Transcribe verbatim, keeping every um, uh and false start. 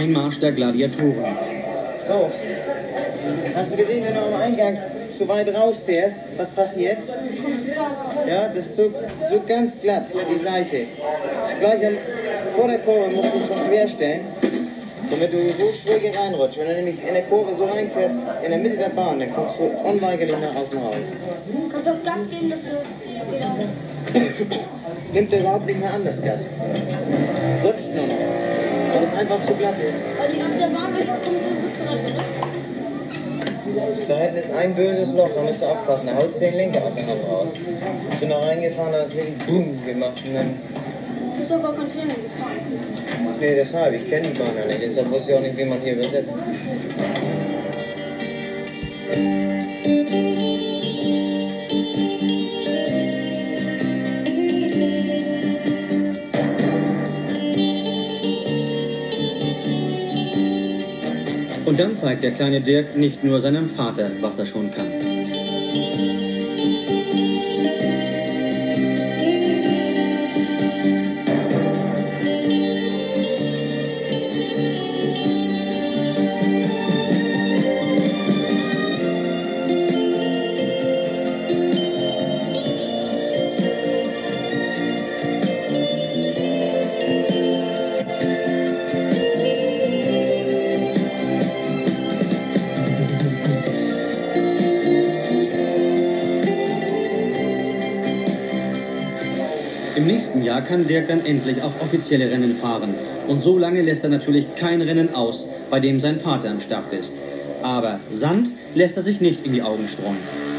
ein Marsch der Gladiatoren. So, hast du gesehen, wenn du am Eingang zu weit rausfährst, was passiert? Ja, das ist so, so ganz glatt, die Seite. Gleich am, vor der Kurve musst du dich schon quer stellen, damit du so schräg reinrutschst. Wenn du nämlich in der Kurve so reinfährst, in der Mitte der Bahn, dann kommst du unweigerlich nach außen raus. Du kannst auch Gas geben, dass du wieder... Nimmt er überhaupt nicht mehr an, das Gas. Rutscht nur noch, weil es einfach zu glatt ist. Weil die auf der Bahn kommt so gut zurecht, oder? Da hinten ist ein böses Loch, da musst du aufpassen, da haut den Lenker aus der Hand raus. Ich bin da reingefahren, da hat es richtig BOOM gemacht und dann... Du bist aber kein Training gefahren. Nee, deshalb, ich kenne die Bahn ja nicht, deshalb wusste ich auch nicht, wie man hier übersetzt. Und dann zeigt der kleine Dirk nicht nur seinem Vater, was er schon kann. Im nächsten Jahr kann Dirk dann endlich auch offizielle Rennen fahren. Und so lange lässt er natürlich kein Rennen aus, bei dem sein Vater am Start ist. Aber Sand lässt er sich nicht in die Augen streuen.